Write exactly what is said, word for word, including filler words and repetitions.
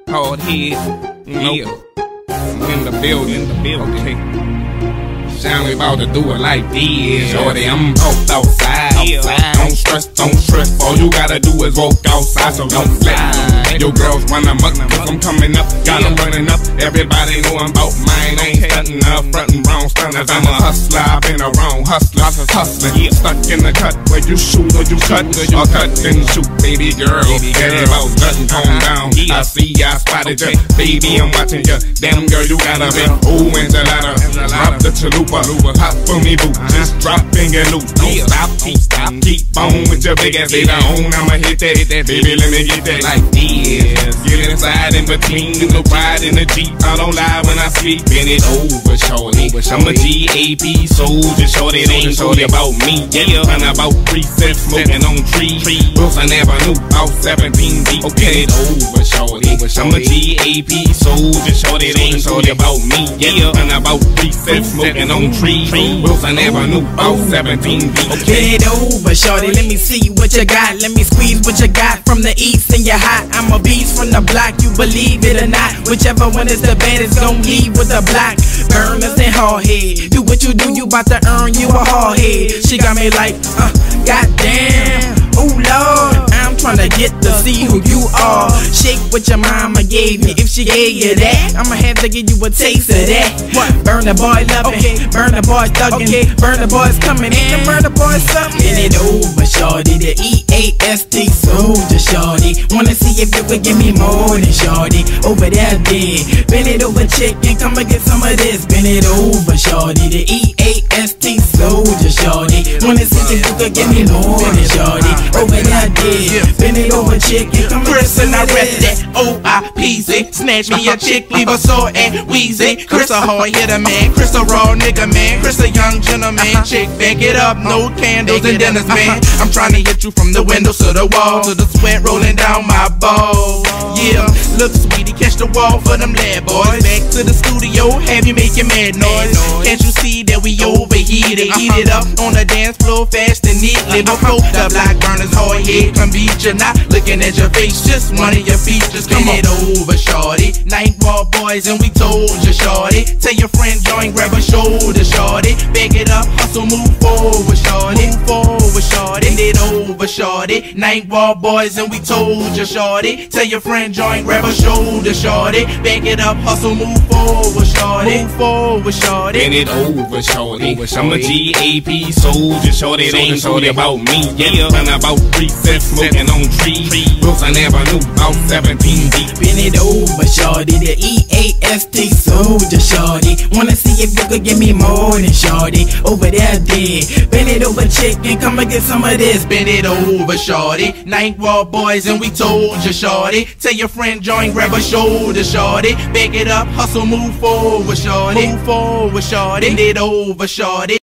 Hard head, yeah. I'm in the building, the building. Okay. Sound about to do it like this, shorty. I'm off outside, outside. Don't stress, don't stress. All you gotta do is walk outside, so don't flex. Your girls run amok, cause I'm coming up. Got them running up. Everybody know I'm about mine. Ain't stunting up, frontin' wrong stunners. I'm a hustler, I've been around hustler, hustling. Stuck in the cut where you shoot or you cut, or cut and shoot, baby girl. Care about nothing, calm down. I see ya, I spotted ya, baby. I'm watching ya. Damn girl, you got a big ooh enchilada. Drop the chalupa, pop for me, boo. Just drop in your loop. Don't stop, keep stop, keep on with your big ass later on. I'ma hit that, hit that, baby. Let me get that like this. Get inside in between, no ride in the Jeep. I don't lie when I speak. Bend it over, shorty. I'm a G A P soldier, shorty. It ain't shorty about me. Yeah, I'm about three cents smoking on trees. Wilson Avenue, out seventeen deep. Okay, it over, shorty. I'm a G A P soldier, shorty. It ain't shorty about me. Yeah, I'm about three cents smoking on trees. Wilson Avenue, out seventeen deep. Okay, it over, shorty. Let me see what you got. Let me squeeze what you got from the east and you're hot. I'm a beast from the block, you believe it or not. Whichever one is the baddest, gon' leave with the block. Burners and hard head. Do what you do, you bout to earn you a hard head. She got me like, uh, goddamn. Oh Lord, I'm tryna get to see who you are. Shake what your mama gave me. If she gave you that, I'ma have to give you a taste of that. What? Burn the boy loving, okay. Burn the boy thuggin', okay. Burn the boys coming in, burn the boys something. Bend it over, shorty. The E A S T soldier, shorty. Wanna see if you could give me more than shorty. Over there, dead. Bend it over, chicken. Come and get some of this. Bend it over, shorty. The E A S T soldier, shorty. Wanna see if you could give me more than shorty. Over there, dead. Bend it over, chicken. Come and get some of this. O I P Z. Snatch me a chick, leave her sore and wheezy. Chris a hard hitter, man. Chris a raw nigga, man. Chris a young gentleman. Chick, back it up. No candles and dinners, man. I'm trying to hit you from the window to the wall, to the sweat rolling down my balls. Yeah, look sweetie, catch the wall for them lad boys. Back to the studio, have you making mad noise. Can't you see that we overheated? Heat it up on the dance floor fast and neatly. Before the black burners hard head come beat you. Not looking at your face, just one of your features. Come it over, shorty. Night walk boys and we told you, shorty. Tell your friend join, grab a shoulder, shorty. Back it up, hustle, move forward, shorty. Move forward, shorty. Bend it over, shorty. Night walk boys and we told you, shorty. Tell your friend join, grab a shoulder, shorty. Back it up, hustle, move forward, shorty. Move forward, shorty. Bend it over, shorty. I'm a G A P soldier, shorty. It ain't shorty about me. Yeah, I'm about three cents smoking on trees. Wilson Avenue, out seventeen deep. Bend it over, shorty. The E A S T soldier, shorty. Wanna see if you could give me more than shorty. Over there, dead. Bend it over, chicken. Come and get some of this. Bend it over, shorty. Night walk boys and we told you, shorty. Tell your friend join, grab a shoulder, shorty. Back it up, hustle, move forward, shorty. Move forward, shorty. Bend it over, shorty.